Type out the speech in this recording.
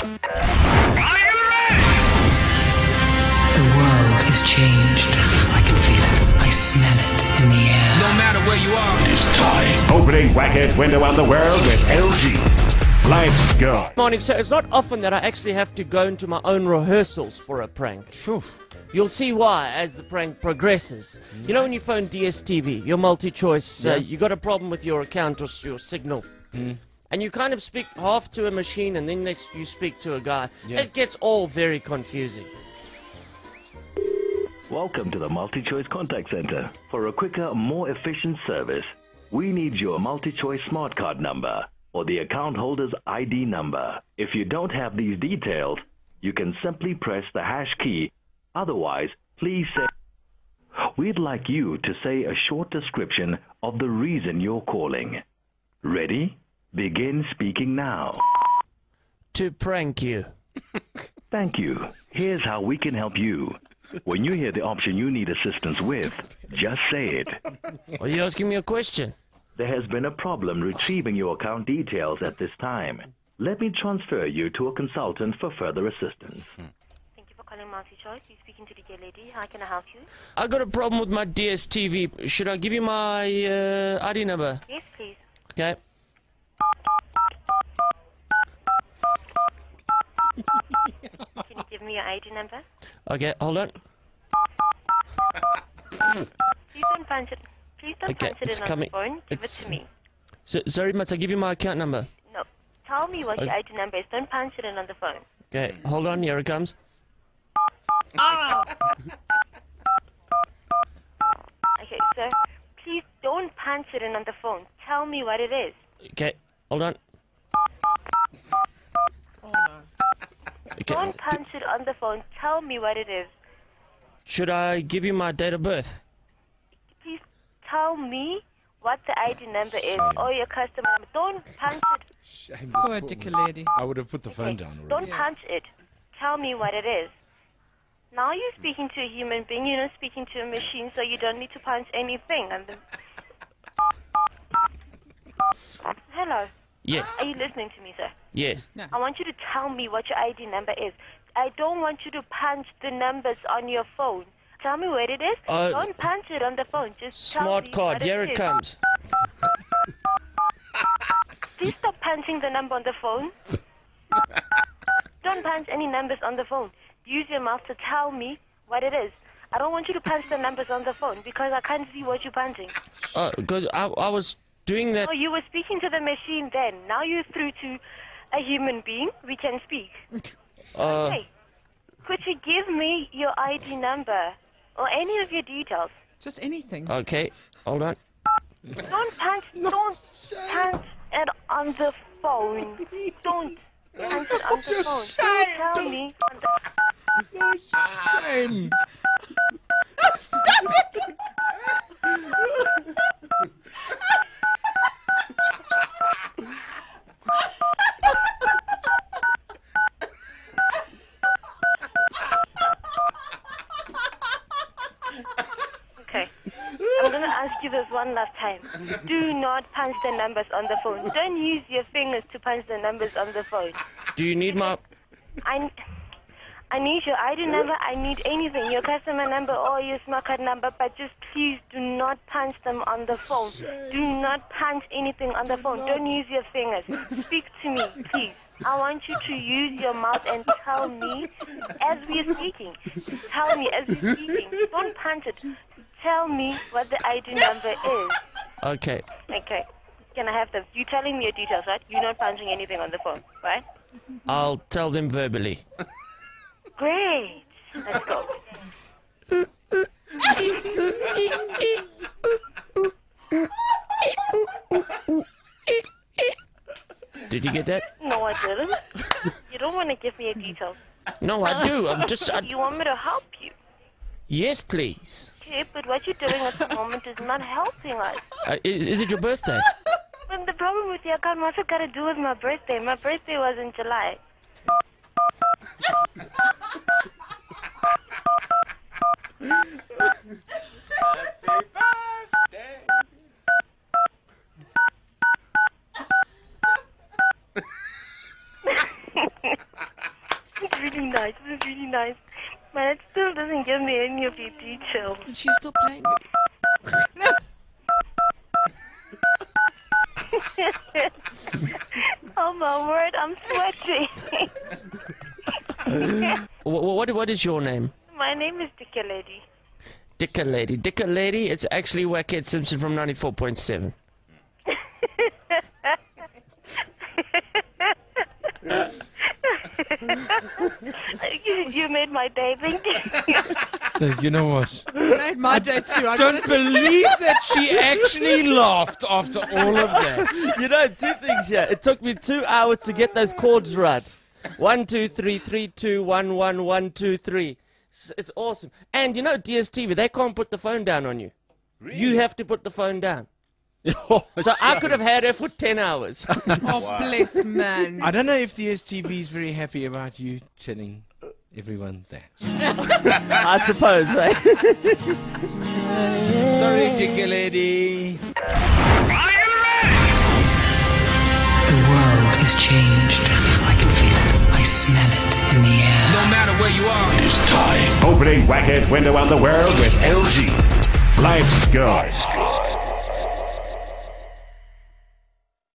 Are you ready? The world has changed. I can feel it. I smell it in the air. No matter where you are, It's time. Opening Whackhead's window on the world with LG. Let's go. Morning, so it's not often that I actually have to go into my own rehearsals for a prank. Sure. You'll see why as the prank progresses. You know when you phone DSTV, your multi-choice, you got a problem with your account or your signal. And you kind of speak half to a machine and then you speak to a guy. Yeah. It gets all very confusing. Welcome to the Multi-Choice Contact Center. For a quicker, more efficient service, we need your Multi-Choice Smart Card number or the account holder's ID number. If you don't have these details, you can simply press the hash key. Otherwise, please say... We'd like you to say a short description of the reason you're calling. Ready? Begin speaking now. To prank you. Thank you. Here's how we can help you. When you hear the option you need assistance with, just say it. Are you asking me a question? There has been a problem retrieving your account details at this time. Let me transfer you to a consultant for further assistance. Thank you for calling Multi-Choice. You're speaking to the dear lady. How can I help you? I got a problem with my DSTV. Should I give you my ID number? Yes, please. Okay. Can you give me your ID number? Okay, hold on. Please don't punch it. Please don't Okay, punch it it's in on coming. the phone. Give It's- it to me. So, sorry, must I give you my account number? No. Tell me what your Okay. ID number is. Don't punch it in on the phone. Okay, hold on, here it comes. Okay, sir. Please don't punch it in on the phone. Tell me what it is. Okay, hold on. Okay, Don't punch it on the phone. Tell me what it is. should I give you my date of birth? Please tell me what the ID number is or your customer number. Don't punch it. Shame. Poor dicky lady. I would have put the phone down already. Don't punch it. Tell me what it is. Now you're speaking to a human being. You're not speaking to a machine, so you don't need to punch anything. And Hello. Yes, Are you listening to me, sir? yes. I want you to tell me what your ID number is. I don't want you to punch the numbers on your phone. Tell me what it is. Don't punch it on the phone. Just tell Smart me card, what here it it is. comes. Please stop punching the number on the phone. Don't punch any numbers on the phone. Use your mouth to tell me what it is. I don't want you to punch the numbers on the phone because I can't see what you're punching. Because I was doing that. Oh, you were speaking to the machine then. Now you're through to a human being. We can speak. Hey, could you give me your ID number or any of your details? Just anything. Okay, hold on. Don't punch it on the phone. Don't punch it on the phone. Please tell me. Shame. Okay. I'm going to ask you this one last time. Do not punch the numbers on the phone. Don't use your fingers to punch the numbers on the phone. Do you need my... I need your ID number. I need anything, your customer number or your smart card number, but just please do not punch them on the phone. Do not punch anything on the phone. Don't use your fingers. Speak to me, please. I want you to use your mouth and tell me as we're speaking. Tell me as we're speaking. Don't punch it. Tell me what the ID number is. Okay. Okay. Can I have them? You telling me your details, right? You're not punching anything on the phone, right? I'll tell them verbally. Great. Let's go. Did you get that? No, I didn't. You don't want to give me a detail. No, I do. I'm just... You want me to help you? Yes, please. Okay, but what you're doing at the moment is not helping us. Is it your birthday? But the problem with your account, what's it got to do with my birthday? My birthday was in July. really nice. This is really nice. But it still doesn't give me any of your details. And she's still playing with Oh my word, I'm sweating. What is your name? My name is Dicka Lady. Dicka Lady. Dicka Lady, it's actually Whackhead Simpson from 94.7. You made my day, thank you. You know what? made my day too. I Don't believe that she actually laughed after all of that. You know, two things here. It took me 2 hours to get those chords right. 1, 2, 3, 3, 2, 1, 1, 1, 2, 3. It's awesome. And you know, DSTV, they can't put the phone down on you. Really? You have to put the phone down. So I could have had her for 10 hours. Oh, bless man. I don't know if DSTV is very happy about you telling everyone that. I suppose, eh? Sorry, Dicka Lady. The world has changed. I can feel it. I smell it in the air. No matter where you are. Opening Whackhead's window on the world with LG. Life's good.